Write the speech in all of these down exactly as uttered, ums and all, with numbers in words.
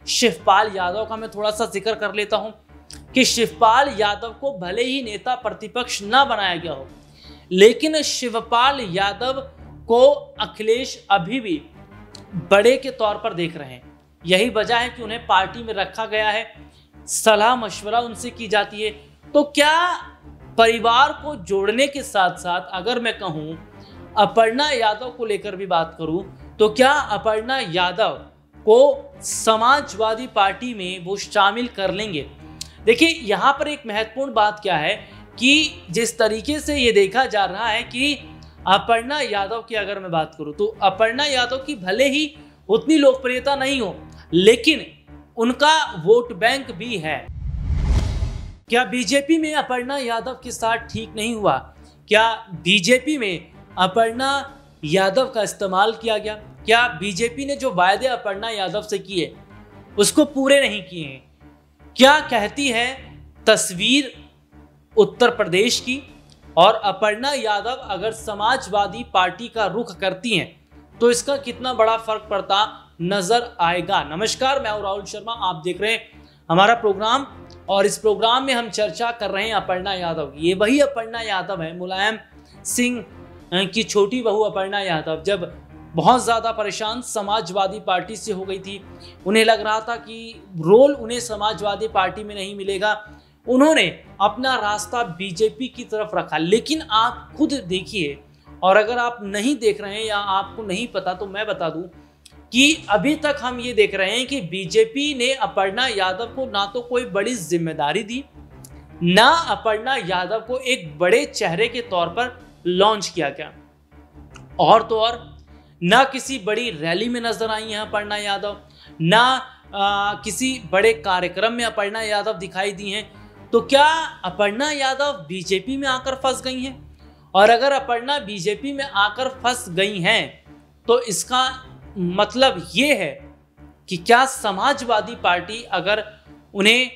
शिवपाल यादव का मैं थोड़ा सा जिक्र कर लेता हूं कि शिवपाल यादव को भले ही नेता प्रतिपक्ष ना बनाया गया हो, लेकिन शिवपाल यादव को अखिलेश अभी भी बड़े के तौर पर देख रहे हैं। यही वजह है कि उन्हें पार्टी में रखा गया है, सलाह मशवरा उनसे की जाती है। तो क्या परिवार को जोड़ने के साथ साथ अगर मैं कहूं अपर्णा यादव को लेकर भी बात करूं, तो क्या अपर्णा यादव को समाजवादी पार्टी में वो शामिल कर लेंगे? देखिए, यहाँ पर एक महत्वपूर्ण बात क्या है कि जिस तरीके से ये देखा जा रहा है कि अपर्णा यादव की अगर मैं बात करूं, तो अपर्णा यादव की भले ही उतनी लोकप्रियता नहीं हो, लेकिन उनका वोट बैंक भी है। क्या बीजेपी में अपर्णा यादव के साथ ठीक नहीं हुआ? क्या बीजेपी में अपर्णा यादव का इस्तेमाल किया गया? क्या बीजेपी ने जो वायदे अपर्णा यादव से किए उसको पूरे नहीं किए हैं? क्या कहती है तस्वीर उत्तर प्रदेश की? और अपर्णा यादव अगर समाजवादी पार्टी का रुख करती हैं तो इसका कितना बड़ा फर्क पड़ता नजर आएगा। नमस्कार, मैं हूं राहुल शर्मा, आप देख रहे हैं हमारा प्रोग्राम और इस प्रोग्राम में हम चर्चा कर रहे हैं अपर्णा यादव की। ये वही अपर्णा यादव है, मुलायम सिंह की छोटी बहू अपर्णा यादव। जब बहुत ज़्यादा परेशान समाजवादी पार्टी से हो गई थी, उन्हें लग रहा था कि रोल उन्हें समाजवादी पार्टी में नहीं मिलेगा, उन्होंने अपना रास्ता बीजेपी की तरफ रखा। लेकिन आप खुद देखिए, और अगर आप नहीं देख रहे हैं या आपको नहीं पता तो मैं बता दूं कि अभी तक हम ये देख रहे हैं कि बीजेपी ने अपर्णा यादव को ना तो कोई बड़ी जिम्मेदारी दी, ना अपर्णा यादव को एक बड़े चेहरे के तौर पर लॉन्च किया गया, और तो और ना किसी बड़ी रैली में नजर आई हैं अपर्णा यादव, ना आ, किसी बड़े कार्यक्रम में अपर्णा यादव दिखाई दी हैं। तो क्या अपर्णा यादव बीजेपी में आकर फंस गई हैं? और अगर अपर्णा बीजेपी में आकर फंस गई हैं तो इसका मतलब ये है कि क्या समाजवादी पार्टी अगर उन्हें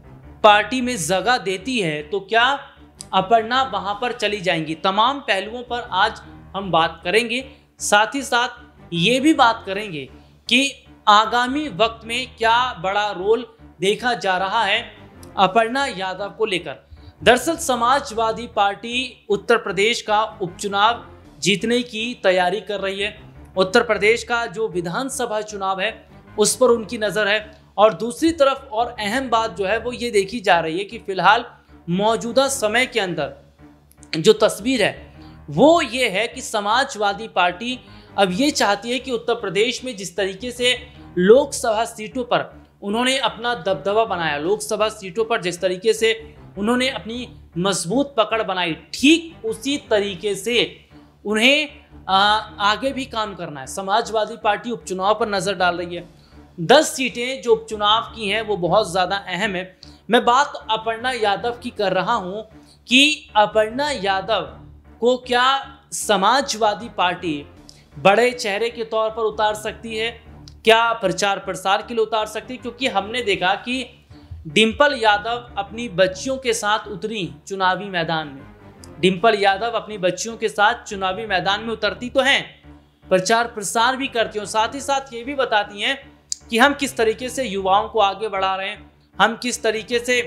पार्टी में जगह देती है तो क्या अपर्णा वहां पर चली जाएंगी? तमाम पहलुओं पर आज हम बात करेंगे, साथ ही साथ ये भी बात करेंगे कि आगामी वक्त में क्या बड़ा रोल देखा जा रहा है अपर्णा यादव को लेकर। दरअसल समाजवादी पार्टी उत्तर प्रदेश का उपचुनाव जीतने की तैयारी कर रही है। उत्तर प्रदेश का जो विधानसभा चुनाव है उस पर उनकी नज़र है, और दूसरी तरफ और अहम बात जो है वो ये देखी जा रही है कि फिलहाल मौजूदा समय के अंदर जो तस्वीर है वो ये है कि समाजवादी पार्टी अब ये चाहती है कि उत्तर प्रदेश में जिस तरीके से लोकसभा सीटों पर उन्होंने अपना दबदबा बनाया, लोकसभा सीटों पर जिस तरीके से उन्होंने अपनी मजबूत पकड़ बनाई, ठीक उसी तरीके से उन्हें आ, आगे भी काम करना है। समाजवादी पार्टी उपचुनाव पर नज़र डाल रही है। दस सीटें जो उपचुनाव की हैं वो बहुत ज़्यादा अहम है। मैं बात अपर्णा यादव की कर रहा हूं कि अपर्णा यादव को क्या समाजवादी पार्टी बड़े चेहरे के तौर पर उतार सकती है, क्या प्रचार प्रसार के लिए उतार सकती है? क्योंकि हमने देखा कि डिंपल यादव अपनी बच्चियों के साथ उतरी चुनावी मैदान में। डिंपल यादव अपनी बच्चियों के साथ चुनावी मैदान में उतरती तो हैं, प्रचार प्रसार भी करती हैं, साथ ही साथ ये भी बताती हैं कि हम किस तरीके से युवाओं को आगे बढ़ा रहे हैं, हम किस तरीके से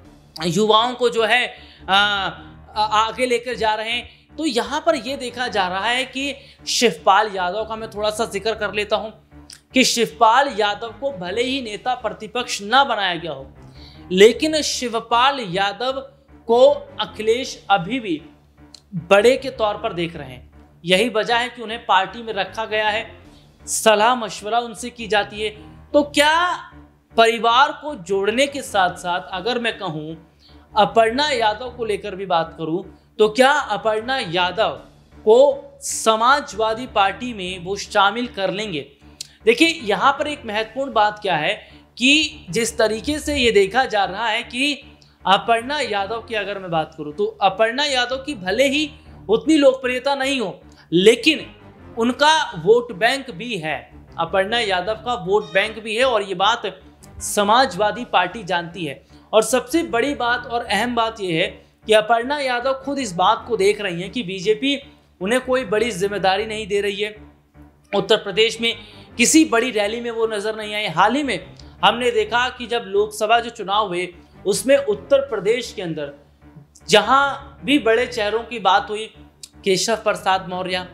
युवाओं को जो है आ, आ, आगे लेकर जा रहे हैं। तो यहाँ पर यह देखा जा रहा है कि शिवपाल यादव का मैं थोड़ा सा जिक्र कर लेता हूँ कि शिवपाल यादव को भले ही नेता प्रतिपक्ष ना बनाया गया हो, लेकिन शिवपाल यादव को अखिलेश अभी भी बड़े के तौर पर देख रहे हैं। यही वजह है कि उन्हें पार्टी में रखा गया है, सलाह मशवरा उनसे की जाती है। तो क्या परिवार को जोड़ने के साथ साथ अगर मैं कहूं अपर्णा यादव को लेकर भी बात करूं, तो क्या अपर्णा यादव को समाजवादी पार्टी में वो शामिल कर लेंगे? देखिए, यहाँ पर एक महत्वपूर्ण बात क्या है कि जिस तरीके से ये देखा जा रहा है कि अपर्णा यादव की अगर मैं बात करूं, तो अपर्णा यादव की भले ही उतनी लोकप्रियता नहीं हो, लेकिन उनका वोट बैंक भी है। अपर्णा यादव का वोट बैंक भी है, और ये बात समाजवादी पार्टी जानती है। और सबसे बड़ी बात और अहम बात यह है कि अपर्णा यादव खुद इस बात को देख रही हैं कि बीजेपी उन्हें कोई बड़ी जिम्मेदारी नहीं दे रही है। उत्तर प्रदेश में किसी बड़ी रैली में वो नजर नहीं आए। हाल ही में हमने देखा कि जब लोकसभा जो चुनाव हुए उसमें उत्तर प्रदेश के अंदर जहां भी बड़े चेहरों की बात हुई, केशव प्रसाद मौर्य,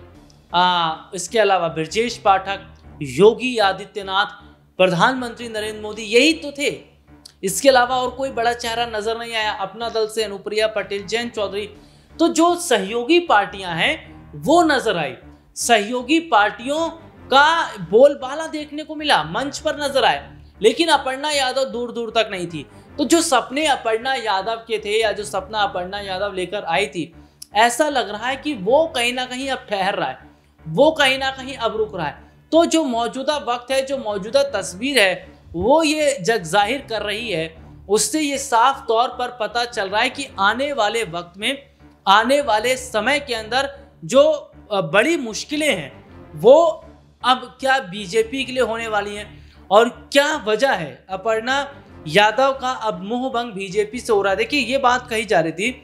इसके अलावा ब्रजेश पाठक, योगी आदित्यनाथ, प्रधानमंत्री नरेंद्र मोदी, यही तो थे। इसके अलावा और कोई बड़ा चेहरा नजर नहीं आया। अपना दल से अनुप्रिया पटेल, जयंत चौधरी, तो जो सहयोगी पार्टियां हैं वो नजर आई। सहयोगी पार्टियों का बोलबाला देखने को मिला, मंच पर नजर आए, लेकिन अपर्णा यादव दूर दूर तक नहीं थी। तो जो सपने अपर्णा यादव के थे या जो सपना अपर्णा यादव लेकर आई थी, ऐसा लग रहा है कि वो कहीं ना कहीं अब ठहर रहा है, वो कहीं ना कहीं अब रुक रहा है। तो जो मौजूदा वक्त है, जो मौजूदा तस्वीर है, वो ये जग जाहिर कर रही है। उससे ये साफ तौर पर पता चल रहा है कि आने वाले वक्त में, आने वाले समय के अंदर जो बड़ी मुश्किलें हैं वो अब क्या बीजेपी के लिए होने वाली हैं, और क्या वजह है अपर्णा यादव का अब मुंह भंग बीजेपी से हो रहा है। देखिए, ये बात कही जा रही थी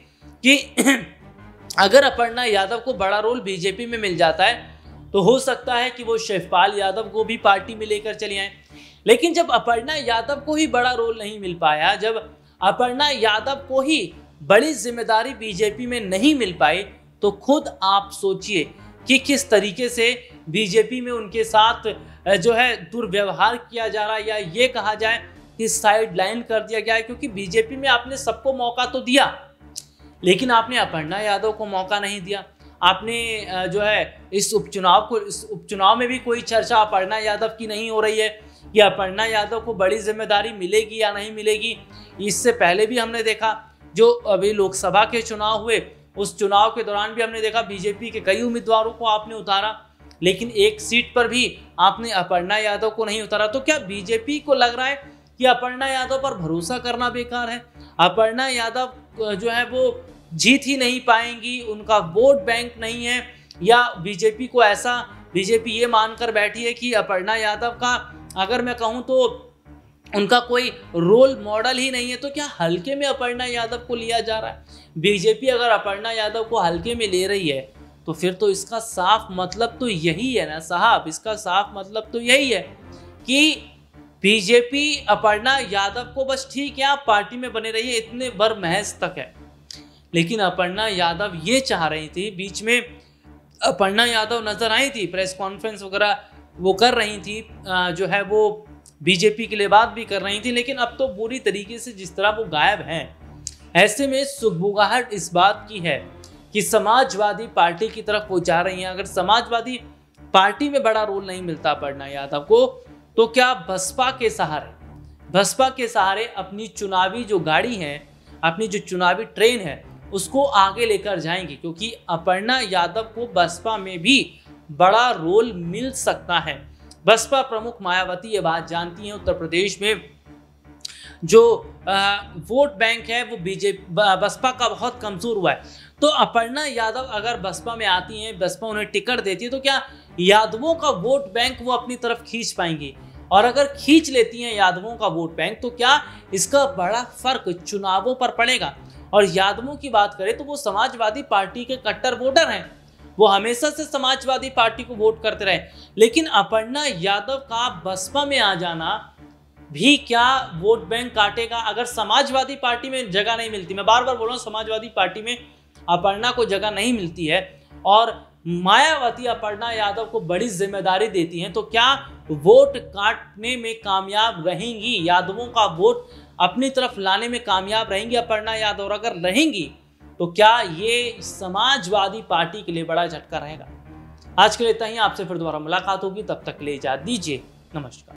कि अगर अपर्णा यादव को बड़ा रोल बीजेपी में मिल जाता है तो हो सकता है कि वो शिवपाल यादव को भी पार्टी में लेकर चले आए। लेकिन जब अपर्णा यादव को ही बड़ा रोल नहीं मिल पाया, जब अपर्णा यादव को ही बड़ी जिम्मेदारी बीजेपी में नहीं मिल पाई, तो खुद आप सोचिए कि किस तरीके से बीजेपी में उनके साथ जो है दुर्व्यवहार किया जा रहा है, या ये कहा जाए कि साइड लाइन कर दिया गया है। क्योंकि बीजेपी में आपने सबको मौका तो दिया, लेकिन आपने अपर्णा यादव को मौका नहीं दिया। आपने जो है इस उपचुनाव को इस उपचुनाव में भी कोई चर्चा अपर्णा यादव की नहीं हो रही है कि अपर्णा यादव को बड़ी जिम्मेदारी मिलेगी या नहीं मिलेगी। इससे पहले भी हमने देखा, जो अभी लोकसभा के चुनाव हुए उस चुनाव के दौरान भी हमने देखा बीजेपी के कई उम्मीदवारों को आपने उतारा, लेकिन एक सीट पर भी आपने अपर्णा यादव को नहीं उतारा। तो क्या बीजेपी को लग रहा है कि अपर्णा यादव पर भरोसा करना बेकार है? अपर्णा यादव जो है वो जीत ही नहीं पाएंगी, उनका वोट बैंक नहीं है, या बीजेपी को ऐसा बीजेपी ये मानकर बैठी है कि अपर्णा यादव का, अगर मैं कहूँ तो उनका कोई रोल मॉडल ही नहीं है। तो क्या हल्के में अपर्णा यादव को लिया जा रहा है? बीजेपी अगर अपर्णा यादव को हल्के में ले रही है तो फिर तो इसका साफ मतलब तो यही है ना साहब, इसका साफ मतलब तो यही है कि बीजेपी अपर्णा यादव को बस ठीक है आप पार्टी में बने रहिए, इतने भर महज तक है। लेकिन अपर्णा यादव ये चाह रही थी, बीच में अपर्णा यादव नजर आई थी, प्रेस कॉन्फ्रेंस वगैरह वो कर रही थी, जो है वो बीजेपी के लिए बात भी कर रही थी, लेकिन अब तो बुरी तरीके से जिस तरह वो गायब हैं। ऐसे में सुगबुगाहट इस बात की है कि समाजवादी पार्टी की तरफ वो जा रही हैं। अगर समाजवादी पार्टी में बड़ा रोल नहीं मिलता अपर्णा यादव को, तो क्या बसपा के सहारे बसपा के सहारे अपनी चुनावी जो गाड़ी है, अपनी जो चुनावी ट्रेन है, उसको आगे लेकर जाएंगे? क्योंकि अपर्णा यादव को बसपा में भी बड़ा रोल मिल सकता है। बसपा प्रमुख मायावती ये बात जानती हैं, उत्तर प्रदेश में जो आ, वोट बैंक है वो बीजेपी बसपा का बहुत कमजोर हुआ है। तो अपर्णा यादव अगर बसपा में आती हैं, बसपा उन्हें टिकट देती है, तो क्या यादवों का वोट बैंक वो अपनी तरफ खींच पाएंगी? और अगर खींच लेती हैं यादवों का वोट बैंक, तो क्या इसका बड़ा फर्क चुनावों पर पड़ेगा? और यादवों की बात करें तो वो समाजवादी पार्टी के कट्टर वोटर हैं, वो हमेशा से समाजवादी पार्टी को वोट करते रहे। लेकिन अपर्णा यादव का बसपा में आ जाना भी क्या वोट बैंक काटेगा? अगर समाजवादी पार्टी में जगह नहीं मिलती, मैं बार बार बोल रहा हूँ समाजवादी पार्टी में अपर्णा को जगह नहीं मिलती है और मायावती अपर्णा यादव को बड़ी जिम्मेदारी देती हैं, तो क्या वोट काटने में कामयाब रहेंगी? यादवों का वोट अपनी तरफ लाने में कामयाब रहेंगी अपर्णा यादव? और अगर रहेंगी तो क्या ये समाजवादी पार्टी के लिए बड़ा झटका रहेगा? आज के लिए इतना ही, आपसे फिर दोबारा मुलाकात होगी, तब तक के लिए इजाजत दीजिए, नमस्कार।